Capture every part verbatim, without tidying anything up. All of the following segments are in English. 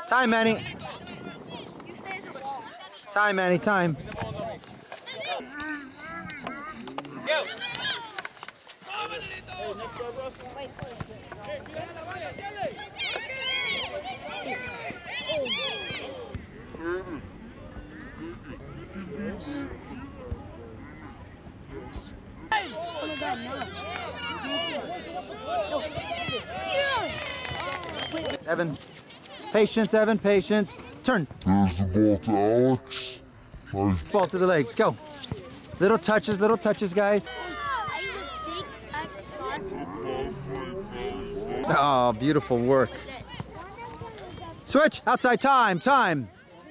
Time, Manny. Time, Manny, time. Go. Evan, patience, Evan, patience. Turn. There's the ball to Alex. Nice. Ball to the legs, go. Little touches, little touches, guys. Oh, beautiful work. Switch, outside, time, time.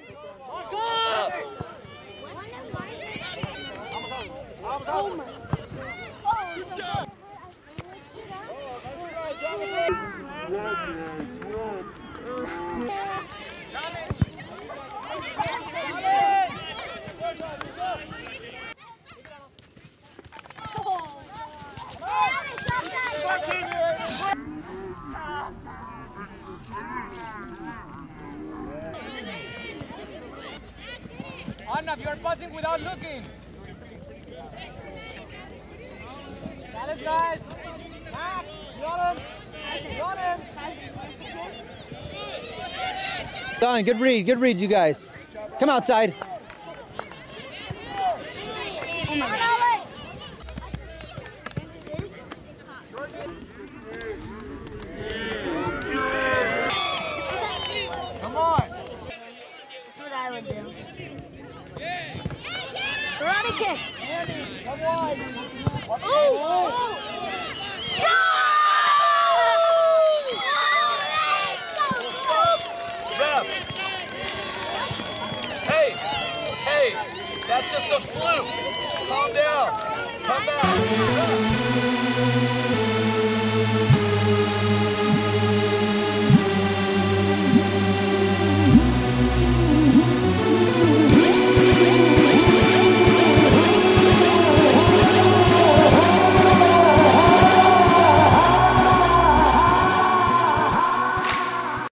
Anna, you are passing without looking. Challenge, guys. Max, you got him. You got him. Done, good read, good read, you guys. Come outside. Come on. That's what I would do. Karate kick. Come on. Oh! Ref. Hey, hey, that's just a fluke. Calm down. Come back.